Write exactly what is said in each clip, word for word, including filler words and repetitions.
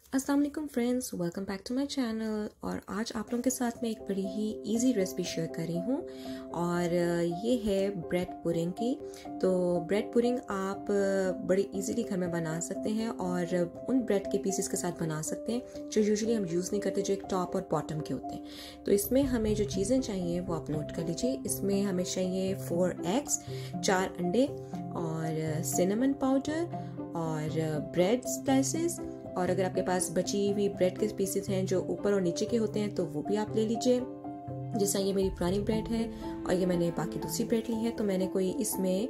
अस्सलाम वालेकुम friends, welcome back to my channel. और आज आप लोगों के साथ मैं एक बड़ी ही इजी रेसिपी शेयर कर रही हूँ और ये है ब्रेड पुडिंग की। तो ब्रेड पुडिंग आप बड़ी इजीली घर में बना सकते हैं और उन ब्रेड के पीसेस के साथ बना सकते हैं जो यूजुअली हम यूज़ नहीं करते, जो एक टॉप और बॉटम के होते हैं। तो इसमें हमें जो चीज़ें चाहिए वो आप नोट कर लीजिए। इसमें हमें चाहिए फोर एग्स, चार अंडे और सिनेमन पाउडर और ब्रेड स्लाइसेस। और अगर आपके पास बची हुई ब्रेड के पीसेस हैं जो ऊपर और नीचे के होते हैं तो वो भी आप ले लीजिए। जैसा ये मेरी पुरानी ब्रेड है और ये मैंने बाकी दूसरी ब्रेड ली है, तो मैंने कोई इसमें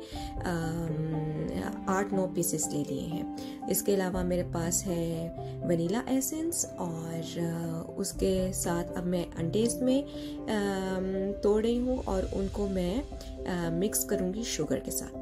आठ नौ पीसेस ले लिए हैं। इसके अलावा मेरे पास है वनीला एसेंस और उसके साथ अब मैं अंडे इसमें तोड़ रही हूँ और उनको मैं मिक्स करूँगी शुगर के साथ।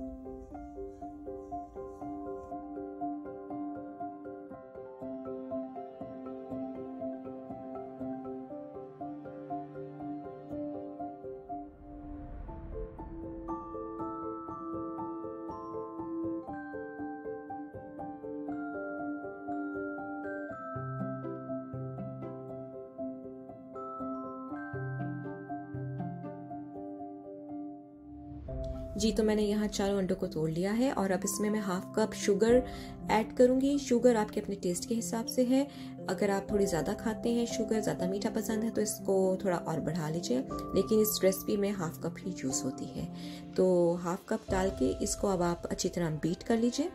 जी, तो मैंने यहाँ चारों अंडों को तोड़ लिया है और अब इसमें मैं हाफ कप शुगर ऐड करूँगी। शुगर आपके अपने टेस्ट के हिसाब से है। अगर आप थोड़ी ज़्यादा खाते हैं, शुगर ज़्यादा मीठा पसंद है, तो इसको थोड़ा और बढ़ा लीजिए, लेकिन इस रेसिपी में हाफ कप ही यूज़ होती है। तो हाफ कप डाल के इसको अब आप अच्छी तरह बीट कर लीजिए।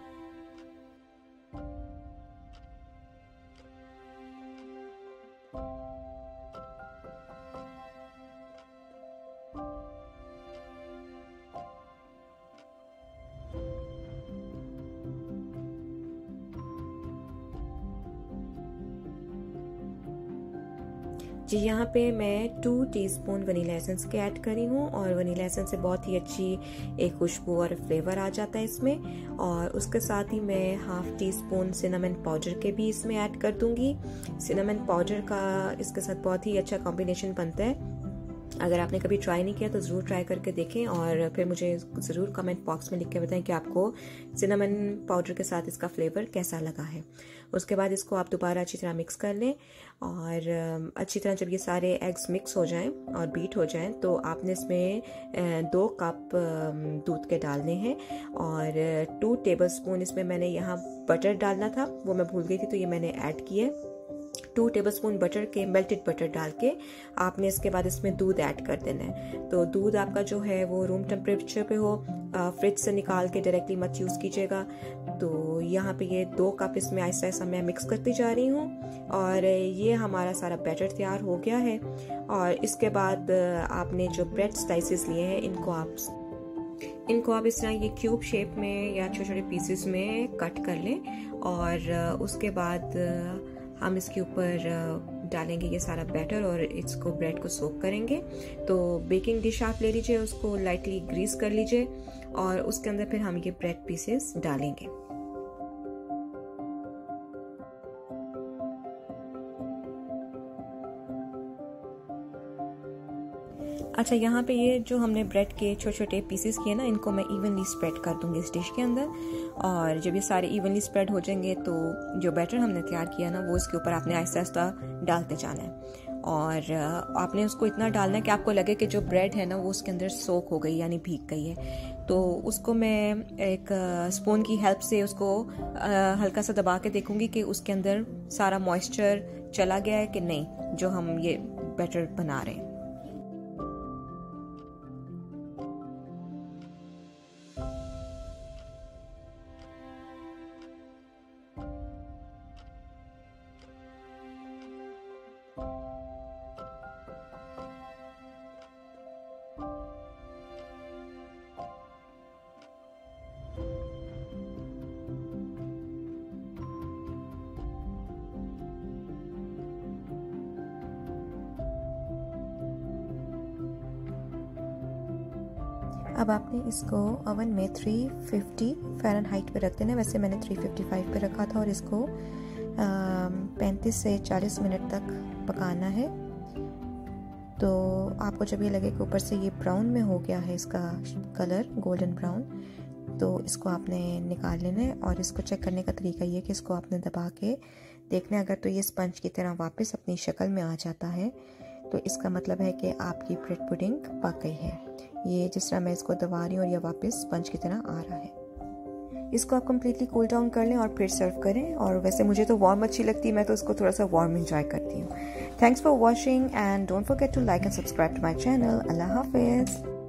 जी, यहाँ पे मैं टू टीस्पून वनीला एसेंस के ऐड करी हूँ और वनीला एसेंस से बहुत ही अच्छी एक खुशबू और फ्लेवर आ जाता है इसमें। और उसके साथ ही मैं half teaspoon cinnamon powder के भी इसमें ऐड कर दूंगी। सिनेमन पाउडर का इसके साथ बहुत ही अच्छा कॉम्बिनेशन बनता है। अगर आपने कभी ट्राई नहीं किया तो ज़रूर ट्राई करके देखें और फिर मुझे ज़रूर कमेंट बॉक्स में लिख के बताएं कि आपको सिनेमन पाउडर के साथ इसका फ्लेवर कैसा लगा है। उसके बाद इसको आप दोबारा अच्छी तरह मिक्स कर लें और अच्छी तरह जब ये सारे एग्स मिक्स हो जाएं और बीट हो जाएं तो आपने इसमें दो कप दूध के डालने हैं और टू टेबलस्पून इसमें मैंने यहाँ बटर डालना था, वो मैं भूल गई थी, तो ये मैंने ऐड किया। टू टेबलस्पून बटर के मेल्टेड बटर डाल के आपने इसके बाद इसमें दूध ऐड कर देना है। तो दूध आपका जो है वो रूम टेम्परेचर पे हो, फ्रिज से निकाल के डायरेक्टली मत यूज़ कीजिएगा। तो यहाँ पे ये दो कप इसमें ऐसा ऐसा मैं मिक्स करती जा रही हूँ और ये हमारा सारा बैटर तैयार हो गया है। और इसके बाद आपने जो ब्रेड स्लाइसेस लिए हैं इनको आप इनको आप इस तरह ये क्यूब शेप में या छोटे छोटे पीसेस में कट कर लें और उसके बाद हम इसके ऊपर डालेंगे ये सारा बैटर और इसको ब्रेड को सोक करेंगे। तो बेकिंग डिश आप ले लीजिए, उसको लाइटली ग्रीस कर लीजिए और उसके अंदर फिर हम ये ब्रेड पीसेस डालेंगे। अच्छा, यहाँ पे ये जो हमने ब्रेड के छोटे छोटे पीसेस किए ना, इनको मैं इवनली स्प्रेड कर दूंगी इस डिश के अंदर। और जब ये सारे इवनली स्प्रेड हो जाएंगे तो जो बैटर हमने तैयार किया ना वो इसके ऊपर आपने आहिस्ता आहिस्ता डालते जाना है और आपने उसको इतना डालना है कि आपको लगे कि जो ब्रेड है ना वो उसके अंदर सोक हो गई, यानी भीग गई है। तो उसको मैं एक स्पून की हेल्प से उसको हल्का सा दबा के देखूंगी कि उसके अंदर सारा मॉइस्चर चला गया है कि नहीं, जो हम ये बैटर बना रहे हैं। अब आपने इसको ओवन में तीन सौ पचास फ़ारेनहाइट पे रख देना है। वैसे मैंने तीन सौ पचपन पे रखा था और इसको पैंतीस से चालीस मिनट तक पकाना है। तो आपको जब ये लगे कि ऊपर से ये ब्राउन में हो गया है, इसका कलर गोल्डन ब्राउन, तो इसको आपने निकाल लेना है। और इसको चेक करने का तरीका ये है कि इसको आपने दबा के देखने अगर तो ये स्पंज की तरह वापस अपनी शक्ल में आ जाता है तो इसका मतलब है कि आपकी ब्रेड पुडिंग पक गई है। ये जिस तरह मैं इसको दबा रही हूँ और ये वापस स्पंज की तरह आ रहा है। इसको आप कम्प्लीटली कूल डाउन कर लें और फिर सर्व करें। और वैसे मुझे तो वार्म अच्छी लगती है, मैं तो इसको थोड़ा सा वार्म इंजॉय करती हूँ। Thanks for watching and don't forget to like and subscribe to my channel. अल्लाह हाफिज़।